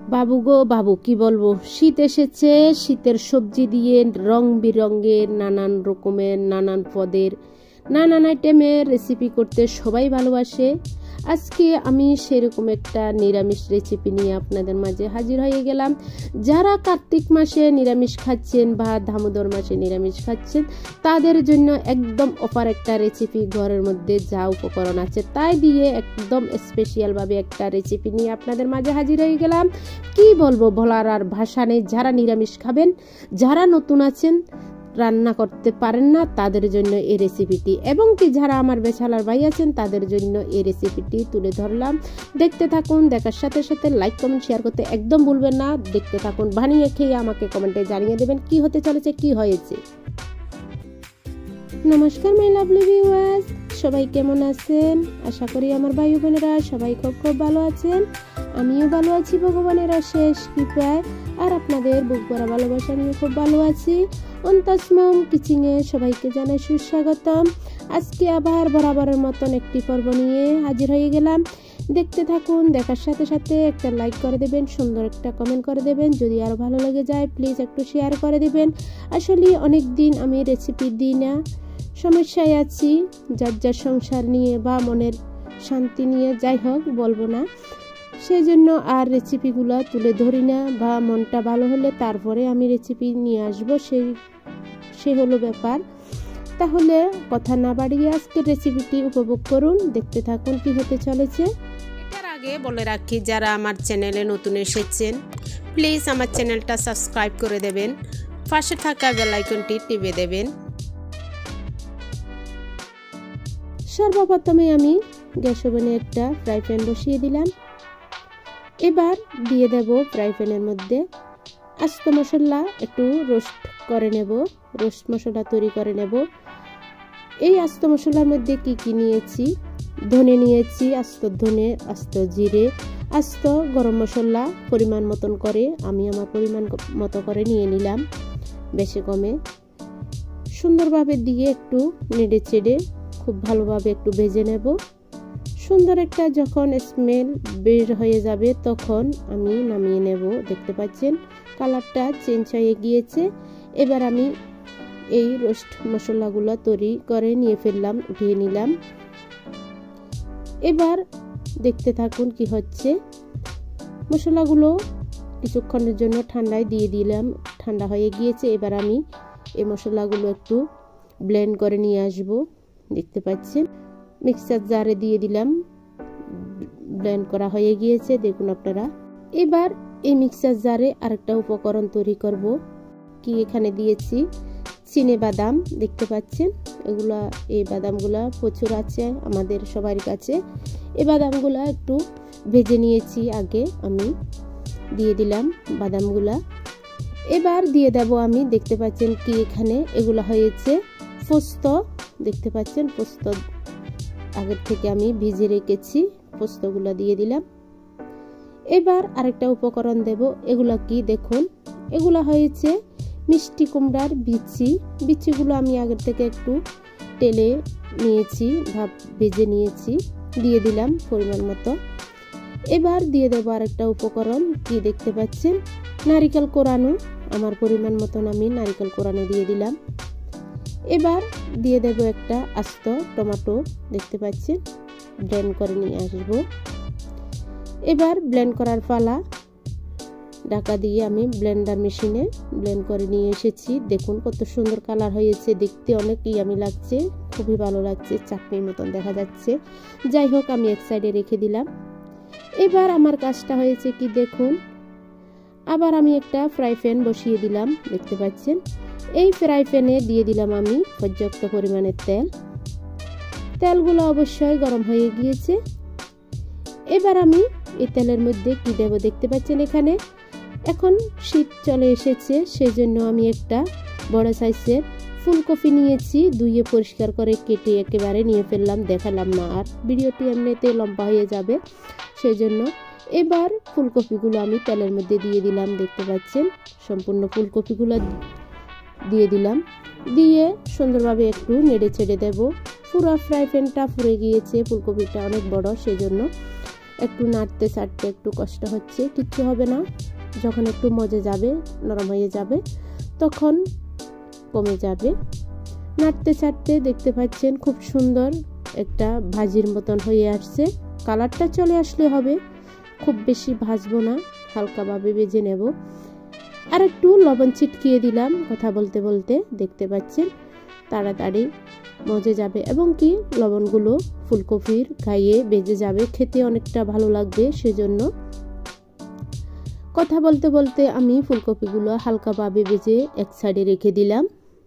বাবু গো বাবু, কি বলবো, শীত এসেছে। শীতের সবজি দিয়ে রং বেরঙের নানান রকমের নানান পদের নানান আইটেমের রেসিপি করতে সবাই ভালোবাসে। আজকে আমি সেরকম একটা নিরামিষ রেসিপি নিয়ে আপনাদের মাঝে হাজির হয়ে গেলাম। যারা কার্তিক মাসে নিরামিষ খাচ্ছেন বা দামোদর মাসে নিরামিষ খাচ্ছেন, তাদের জন্য একদম অফার একটা রেসিপি। ঘরের মধ্যে যা উপকরণ আছে তাই দিয়ে একদম স্পেশালভাবে একটা রেসিপি নিয়ে আপনাদের মাঝে হাজির হয়ে গেলাম। কি বলবো, বলার আর ভাষা নেই। যারা নিরামিষ খাবেন, যারা নতুন আছেন, রান্না করতে পারেন না, তাদের জন্য এই রেসিপিটি, এবং কি যারা আমার বেচালার ভাই আছেন তাদের জন্য এই রেসিপিটি তুলে ধরলাম। দেখতে থাকুন, দেখার সাথে সাথে লাইক কমেন্ট শেয়ার করতে একদম ভুলবেন না। দেখতে থাকুন, বানিয়ে খেয়ে আমাকে কমেন্টে জানিয়ে দেবেন কি হতে চলেছে, কি হয়েছে। নমস্কার মাই লাভলি ভিউয়ার্স, সবাই কেমন আছেন? আশা করি আমার ভাই বোনেরা সবাই খুব খুব ভালো আছেন। আমিও ভালো আছি ভগবানের অশেষ কৃপায়, আর আপনাদের বুক ভরা ভালোবাসা নিয়ে খুব ভালো আছি। অন্তাসমম কিচিংয়ে সবাইকে জানাই সুস্বাগতম। আজকে আবার বরাবরের মতন একটি পর্ব নিয়ে হাজির হয়ে গেলাম। দেখতে থাকুন, দেখার সাথে সাথে একটা লাইক করে দেবেন, সুন্দর একটা কমেন্ট করে দেবেন। যদি আরও ভালো লেগে যায় প্লিজ একটু শেয়ার করে দেবেন। আসলে অনেক দিন আমি রেসিপি দিই না, সমস্যায় আছি, যার যার সংসার নিয়ে বা মনের শান্তি নিয়ে, যাই হোক বলবো না, সেই জন্য আর রেসিপিগুলো তুলে ধরি না, বা মনটা ভালো হলে তারপরে আমি রেসিপি নিয়ে আসবো, সে হলো ব্যাপার। তাহলে কথা না বাড়িয়ে আজকের রেসিপিটি উপভোগ করুন, দেখতে থাকুন কি হতে চলেছে। এটার আগে বলে রাখি, যারা আমার চ্যানেলে নতুন এসেছেন প্লিজ আমার চ্যানেলটা সাবস্ক্রাইব করে দেবেন, পাশে থাকা বেল আইকনটি টিপে দেবেন। সর্বপ্রথমে আমি গ্যাস ওভেনে একটা ফ্রাই প্যান বসিয়ে দিলাম। এবার দিয়ে দেব ফ্রাই প্যানের মধ্যে আস্ত মশলা, একটু রোস্ট করে নেব, রোস্ট মশলা তৈরি করে নেব। এই আস্ত মশলার মধ্যে কি কি নিয়েছি, ধনে নিয়েছি, আস্ত ধনে, আস্ত জিরে, আস্ত গরম মশলা পরিমাণ মতন করে, আমি আমার পরিমাণ মতো করে নিয়ে নিলাম, বেশি কমে। সুন্দরভাবে দিয়ে একটু নেড়ে চেড়ে খুব ভালোভাবে একটু ভেজে নেব। সুন্দর একটা যখন স্মেল বের হয়ে যাবে তখন আমি নামিয়ে নেব। দেখতে পাচ্ছেন কালারটা চেঞ্জ হয়ে গিয়েছে। এবার আমি এই রোস্ট মশলাগুলো তৈরি করে নিয়ে ফেললাম, উঠিয়ে নিলাম। এবার দেখতে থাকুন কি হচ্ছে। মশলাগুলো কিছুক্ষণের জন্য ঠান্ডায় দিয়ে দিলাম, ঠান্ডা হয়ে গিয়েছে। এবার আমি এই মশলাগুলো একটু ব্লেন্ড করে নিয়ে আসব। দেখতে পাচ্ছেন মিক্সার জারে দিয়ে দিলাম, ব্লেন্ড করা হয়ে গিয়েছে, দেখুন আপনারা। এবার এই মিক্সার জারে আরেকটা উপকরণ তৈরি করব। কি এখানে দিয়েছি চিনে বাদাম, দেখতে পাচ্ছেন এগুলা, এই বাদামগুলা প্রচুর আছে আমাদের সবার কাছে। এই বাদামগুলা একটু ভেজে নিয়েছি আগে, আমি দিয়ে দিলাম বাদামগুলা। এবার দিয়ে দেব আমি, দেখতে পাচ্ছেন কি এখানে এগুলা হয়েছে পোস্ত, দেখতে পাচ্ছেন পোস্ত আগের থেকে আমি ভিজে রেখেছি, পোস্তগুলো দিয়ে দিলাম। এবার আরেকটা উপকরণ দেব। এগুলা কি দেখুন, এগুলা হয়েছে মিষ্টি কুমড়ার বিচি। বিচিগুলো আমি আগের থেকে একটু তেলে নিয়েছি, ভাপ ভেজে নিয়েছি, দিয়ে দিলাম পরিমাণ মতো। এবার দিয়ে দেব আরেকটা উপকরণ, কি দেখতে পাচ্ছেন নারিকেল কোরানো, আমার পরিমাণ মতন আমি নারিকেল কোরানো দিয়ে দিলাম। এবার দিয়ে দেব একটা আস্ত টমেটো, দেখতে পাচ্ছেন ব্লেন্ড করে নিয়ে আসব। এবার ব্লেন্ড করার পালা, ঢাকা দিয়ে আমি ব্লেন্ডার মেশিনে ব্লেন্ড করে নিয়ে এসেছি। দেখুন কত সুন্দর কালার হয়েছে, দেখতে অনেক ইয়ামি লাগছে, খুবই ভালো লাগছে, চাটনির মতন দেখা যাচ্ছে। যাই হোক আমি এক সাইডে রেখে দিলাম। এবার আমার কাজটা হয়েছে কি দেখুন, আবার আমি একটা ফ্রাই প্যান বসিয়ে দিলাম, দেখতে পাচ্ছেন। এই ফ্রাই প্যানে দিয়ে দিলাম আমি পর্যাপ্ত পরিমাণের তেল। তেলগুলো অবশ্যই গরম হয়ে গিয়েছে। এবার আমি এই তেলের মধ্যে কি দেব, দেখতে পাচ্ছেন এখানে এখন শীত চলে এসেছে, সেজন্য আমি একটা বড় সাইজের ফুলকপি নিয়েছি, ধুয়ে পরিষ্কার করে কেটে একেবারে নিয়ে ফেললাম, দেখালাম না আর, ভিডিওটি এমনিতে লম্বা হয়ে যাবে সেজন্য। এবার ফুলকপিগুলো আমি তেলের মধ্যে দিয়ে দিলাম, দেখতে পাচ্ছেন সম্পূর্ণ ফুলকপিগুলো দিয়ে দিলাম, দিয়ে সুন্দরভাবে একটু নেড়ে ছেড়ে দেব। পুরো ফ্রাই প্যানটা পুড়ে গিয়েছে, ফুলকপিটা অনেক বড় সেজন্য। একটু নাড়তে চাড়তে একটু কষ্ট হচ্ছে, কিচ্ছু হবে না। যখন একটু মজে যাবে, নরম হয়ে যাবে, তখন কমে যাবে। নাড়তে চাড়তে দেখতে পাচ্ছেন খুব সুন্দর একটা ভাজির মতন হয়ে আসছে। কালারটা চলে আসলে হবে, খুব বেশি ভাজবো না, হালকাভাবে ভেজে নেব। আর একটু লবণ ছিটকিয়ে দিলাম কথা বলতে বলতে, দেখতে পাচ্ছেন তাড়াতাড়ি মজে যাবে এবং কি লবণগুলো ফুলকপির গায়ে বেজে যাবে, খেতে অনেকটা ভালো লাগবে। সেজন্য কথা বলতে বলতে আমি ফুলকপিগুলো হালকাভাবে ভেজে এক সাইডে রেখে দিলাম।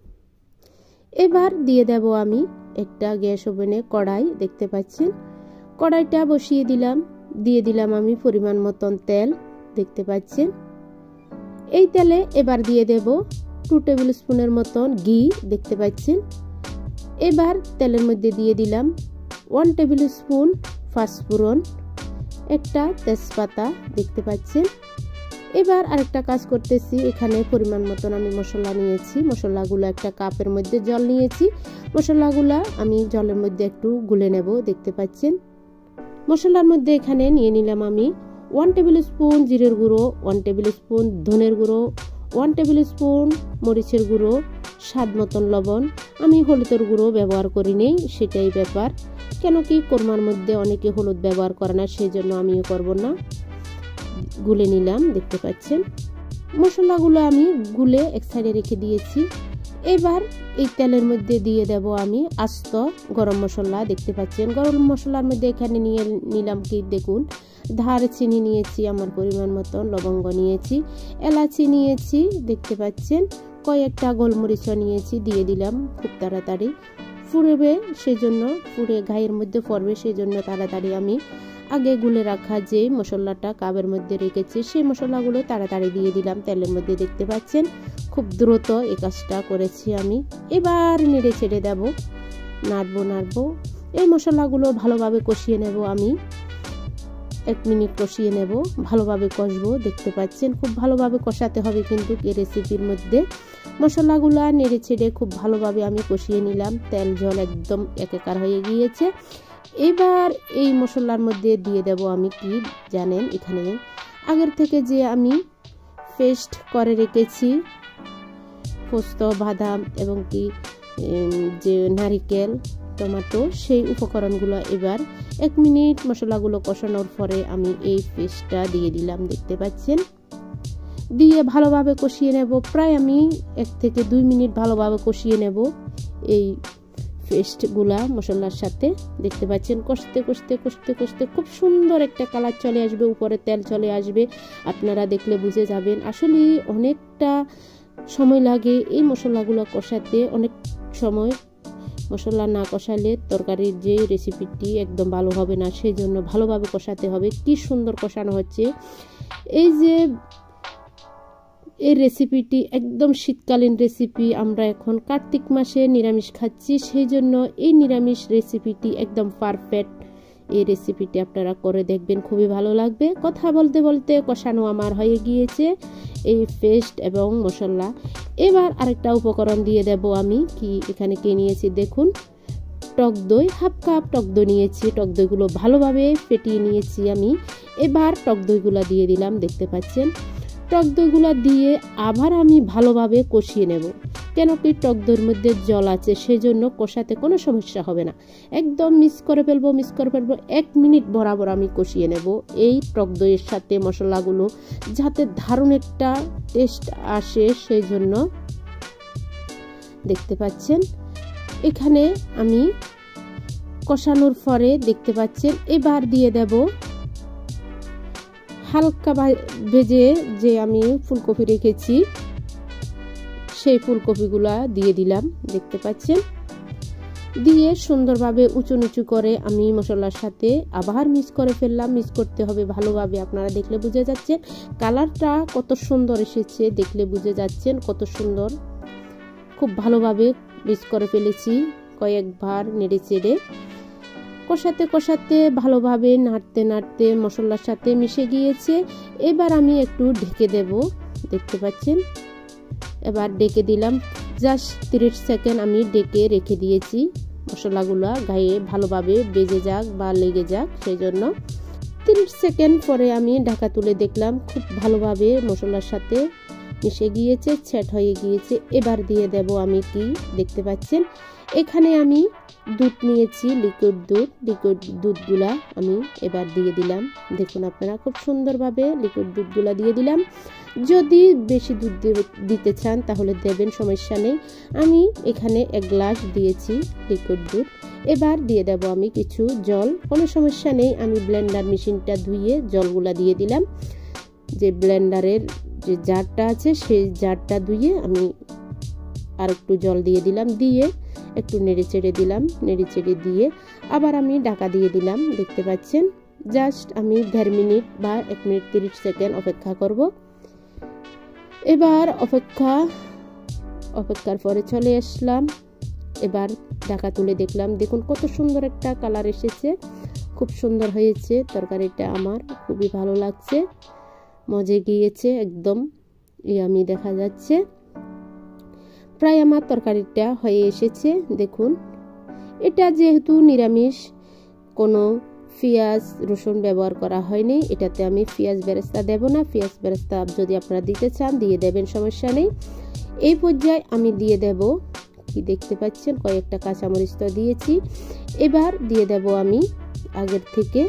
এবার দিয়ে দেব আমি একটা গ্যাস ওভেনে কড়াই, দেখতে পাচ্ছেন কড়াইটা বসিয়ে দিলাম। দিয়ে দিলাম আমি পরিমাণ মতন তেল, দেখতে পাচ্ছেন। এই তেলে এবার দিয়ে দেব 2 টেবিল স্পুনের মতন ঘি, দেখতে পাচ্ছেন। এবার তেলের মধ্যে দিয়ে দিলাম 1 টেবিল স্পুন পাঁচফোড়ন, একটা তেজপাতা, দেখতে পাচ্ছেন। এবার আরেকটা কাজ করতেছি, এখানে পরিমাণ মতন আমি মশলা নিয়েছি। মশলাগুলো একটা কাপের মধ্যে জল নিয়েছি, মশলাগুলো আমি জলের মধ্যে একটু গুলে নেব, দেখতে পাচ্ছেন। মশলার মধ্যে এখানে নিয়ে নিলাম আমি 1 টেবিল স্পুন জিরের গুঁড়ো, 1 টেবিল স্পুন ধনের গুঁড়ো, 1 টেবিল স্পুন মরিচের গুঁড়ো, স্বাদ মতন লবণ। আমি হলুদের গুঁড়ো ব্যবহার করি নেই, সেটাই ব্যাপার, কেন কি কোরমার মধ্যে অনেকে হলুদ ব্যবহার করে না, সেই জন্য আমিও করব না। গুলে নিলাম, দেখতে পাচ্ছেন। মশলাগুলো আমি গুলে এক সাইডে রেখে দিয়েছি। এবার এই তেলের মধ্যে দিয়ে দেব আমি আস্ত গরম মশলা, দেখতে পাচ্ছেন। গরম মশলার মধ্যে এখানে নিয়ে নিলাম কি দেখুন, দারচিনি নিয়েছি আমার পরিমাণ মতন, লবঙ্গ নিয়েছি, এলাচি নিয়েছি, দেখতে পাচ্ছেন। কয়েকটা গোলমরিচ নিয়েছি, দিয়ে দিলাম। খুব তাড়াতাড়ি ফুরবে, সেজন্য পুড়ে গায়ের মধ্যে পড়বে, সেজন্য তাড়াতাড়ি আমি আগে গুলে রাখা যে মশলাটা কাপের মধ্যে রেখেছি সেই মশলাগুলো তাড়াতাড়ি দিয়ে দিলাম তেলের মধ্যে, দেখতে পাচ্ছেন। খুব দ্রুত এই কাজটা করেছি আমি। এবার নেড়ে ছেড়ে দেব, নাড়বো। এই মশলাগুলো ভালোভাবে কষিয়ে নেব আমি, 1 মিনিট কষিয়ে নেব, ভালোভাবে কষবো, দেখতে পাচ্ছেন। খুব ভালোভাবে কষাতে হবে কিন্তু এই রেসিপির মধ্যে। মশলাগুলো নেড়ে ছেড়ে খুব ভালোভাবে আমি কষিয়ে নিলাম, তেল জল একদম একাকার হয়ে গিয়েছে। এবার এই মশলার মধ্যে দিয়ে দেব আমি কি জানেন, এখানে আগের থেকে যে আমি পেস্ট করে রেখেছি পোস্ত, বাদাম এবং কি যে নারিকেল, টমেটো, সেই উপকরণগুলো এবার 1 মিনিট মশলাগুলো কষানোর পরে আমি এই পেস্টটা দিয়ে দিলাম, দেখতে পাচ্ছেন। দিয়ে ভালোভাবে কষিয়ে নেব, প্রায় আমি 1 থেকে 2 মিনিট ভালোভাবে কষিয়ে নেব এই পেস্টগুলা মশলার সাথে, দেখতে পাচ্ছেন। কষতে খুব সুন্দর একটা কালার চলে আসবে, উপরে তেল চলে আসবে, আপনারা দেখলে বুঝে যাবেন। আসলে অনেকটা সময় লাগে এই মশলাগুলো কষাতে, অনেক সময় মশলা না কষালে তরকারির যে রেসিপিটি একদম ভালো হবে না, সেই জন্য ভালোভাবে কষাতে হবে। কি সুন্দর কষানো হচ্ছে। এই যে এই রেসিপিটি একদম শীতকালীন রেসিপি, আমরা এখন কার্তিক মাসে নিরামিষ খাচ্ছি, সেই জন্য এই নিরামিষ রেসিপিটি একদম পারফেক্ট। এই রেসিপিটি আপনারা করে দেখবেন, খুবই ভালো লাগবে। কথা বলতে বলতে কষানো আমার হয়ে গিয়েছে এই পেস্ট এবং মশলা। এবার আরেকটা উপকরণ দিয়ে দেব আমি, কি এখানে কে নিয়েছি দেখুন, টক দই, 1/2 কাপ টক দই নিয়েছি। টক দইগুলো ভালোভাবে ফেটিয়ে নিয়েছি আমি। এবার টক দইগুলো দিয়ে দিলাম, দেখতে পাচ্ছেন। টক দইগুলো দিয়ে আবার আমি ভালোভাবে কষিয়ে নেব, কেন কি টক দইয়ের মধ্যে জল আছে, সেই জন্য কষাতে কোনো সমস্যা হবে না। একদম মিক্স করে ফেলবো 1 মিনিট বরাবর আমি কষিয়ে নেব এই টক দইয়ের সাথে মশলাগুলো, যাতে দারুণ একটা টেস্ট আসে, সেই জন্য দেখতে পাচ্ছেন। এখানে আমি কষানোর পরে দেখতে পাচ্ছেন, এবার দিয়ে দেব হালকা ভেজে যে আমি ফুলকপি রেখেছি সেই ফুলকপিগুলা দিয়ে দিলাম, দেখতে পাচ্ছেন। দিয়ে সুন্দরভাবে উঁচু নিচু করে আমি মশলার সাথে আবার মিক্স করে ফেললাম। মিক্স করতে হবে ভালোভাবে, আপনারা দেখলে বুঝে যাচ্ছেন কালারটা কত সুন্দর এসেছে, দেখলে বুঝে যাচ্ছেন কত সুন্দর। খুব ভালোভাবে মিক্স করে ফেলেছি, কয়েকবার নেড়ে চেড়ে কষাতে ভালোভাবে নাড়তে মশলার সাথে মিশে গিয়েছে। এবার আমি একটু ঢেকে দেব, দেখতে পাচ্ছেন। এবার ডেকে দিলাম, জাস্ট 30 সেকেন্ড আমি ডেকে রেখে দিয়েছি মশলাগুলো গায়ে ভালোভাবে বেজে যাক বা লেগে যাক, সেই জন্য 30 সেকেন্ড পরে আমি ঢাকা তুলে দেখলাম খুব ভালোভাবে মশলার সাথে মিশে গিয়েছে, সেট হয়ে গিয়েছে। এবার দিয়ে দেব আমি কি দেখতে পাচ্ছেন এখানে আমি দুধ নিয়েছি, লিকুইড দুধগুলা আমি এবার দিয়ে দিলাম। দেখুন আপনারা খুব সুন্দরভাবে লিকুইড দুধগুলা দিয়ে দিলাম। যদি বেশি দুধ দিতে চান তাহলে দেবেন, সমস্যা নেই। আমি এখানে 1 গ্লাস দিয়েছি লিকুইড দুধ। এবার দিয়ে দেব আমি কিছু জল, কোনো সমস্যা নেই। আমি ব্লেন্ডার মেশিনটা ধুয়ে জলগুলা দিয়ে দিলাম। যে ব্লেন্ডারের যে জারটা আছে সেই জারটা ধুয়ে আমি আর একটু জল দিয়ে দিলাম, দিয়ে একটু নেড়েচেড়ে দিলাম। নেড়েচেড়ে দিয়ে আবার আমি ঢাকা দিয়ে দিলাম। দেখতে পাচ্ছেন জাস্ট আমি 1.5 মিনিট বা 1 মিনিট 30 সেকেন্ড অপেক্ষা করব। এবার অপেক্ষার পরে চলে আসলাম। এবার ঢাকা তুলে দেখলাম, দেখুন কত সুন্দর একটা কালার এসেছে, খুব সুন্দর হয়েছে তরকারিটা। আমার খুবই ভালো লাগছে, মজে গিয়েছে, একদম ইয়ামি দেখা যাচ্ছে। প্রায় আমার তরকারিটা হয়ে এসেছে। দেখুন এটা যেহেতু নিরামিষ, কোনো পেঁয়াজ রসুন ব্যবহার করা হয়নি, এটাতে আমি পেঁয়াজ বেরেস্তা দেব না। পেঁয়াজ বেরেস্তা যদি আপনারা দিতে চান দিয়ে দেবেন, সমস্যা নেই। এই পর্যায়ে আমি দিয়ে দেব কি দেখতে পাচ্ছেন কয়েকটা কাঁচামরিচ তো দিয়েছি। এবার দিয়ে দেব আমি আগের থেকে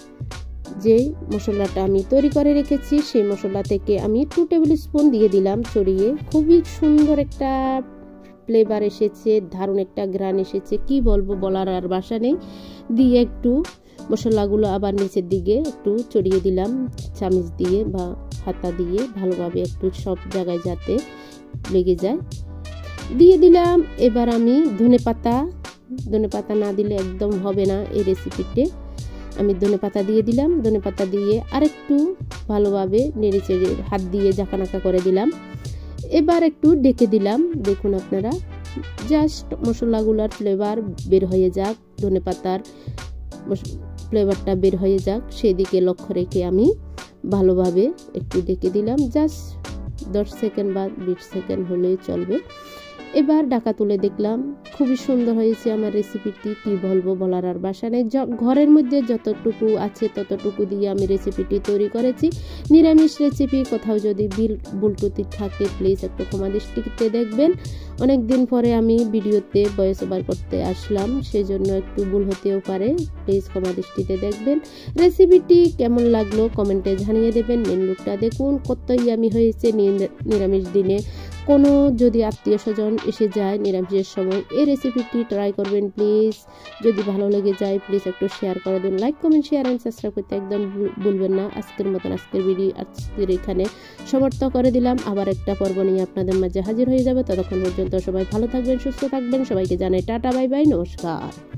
যে মশলাটা আমি তৈরি করে রেখেছি সেই মশলা থেকে আমি 2 টেবিল স্পুন দিয়ে দিলাম ছড়িয়ে। খুবই সুন্দর একটা ফ্লেভার এসেছে, দারুণ একটা ঘ্রাণ এসেছে, কি বলবো, বলার আর ভাষা নেই। দিয়ে একটু মশলাগুলো আবার নিচের দিকে একটু ছড়িয়ে দিলাম চামচ দিয়ে বা হাতা দিয়ে, ভালোভাবে একটু সব জায়গায় যাতে লেগে যায়। দিয়ে দিলাম এবার আমি ধনেপাতা না দিলে একদম হবে না এই রেসিপিতে। আমি ধনেপাতা দিয়ে দিলাম। ধনেপাতা দিয়ে আরেকটু ভালোভাবে নেড়েচেড়ে হাত দিয়ে ঝাঁকানাকা করে দিলাম। এবার একটু ডেকে দিলাম। দেখুন আপনারা জাস্ট মশলাগুলোর ফ্লেভার বের হয়ে যাক, ধনেপাতার ফ্লেভারটা বের হয়ে যাক সেদিকে লক্ষ্য রেখে আমি ভালোভাবে একটু ডেকে দিলাম। জাস্ট 10 সেকেন্ড বা 20 সেকেন্ড হলেই চলবে। এবার ঢাকা তুলে দেখলাম, খুবই সুন্দর হয়েছে আমার রেসিপিটি, কি বলবো, বলার আর ভাষা নেই। ঘরের মধ্যে যতটুকু আছে ততটুকু দিয়ে আমি রেসিপিটি তৈরি করেছি। নিরামিষ রেসিপি, কোথাও যদি ভুল ত্রুটি থাকে প্লিজ একটু ক্ষমা দৃষ্টিতে দেখবেন। অনেক দিন পরে আমি ভিডিওতে ভয়েস ওভার করতে আসলাম, সেজন্য একটু ভুল হতেও পারে, প্লিজ ক্ষমা দৃষ্টিতে দেখবেন। রেসিপিটি কেমন লাগলো কমেন্টে জানিয়ে দেবেন। মেন লুকটা দেখুন কত ইয়ামি হয়েছে। নিরামিষ দিনে কোনো যদি আত্মীয় স্বজন এসে যায় নিরামিষের সময় এই রেসিপিটি ট্রাই করবেন প্লিজ। যদি ভালো লেগে যায় প্লিজ একটু শেয়ার করে দিন। Like comment share and subscribe করতে একদম ভুলবেন না। আজকের মতন আজকের ভিডিও আজকের এখানে সমাপ্ত করে দিলাম। আবার একটা পর্ব নিয়ে আপনাদের মাঝে হাজির হয়ে যাবে। ততক্ষণ পর্যন্ত সবাই ভালো থাকবেন, সুস্থ থাকবেন। সবাইকে জানাই টাটা, বাই বাই, নমস্কার।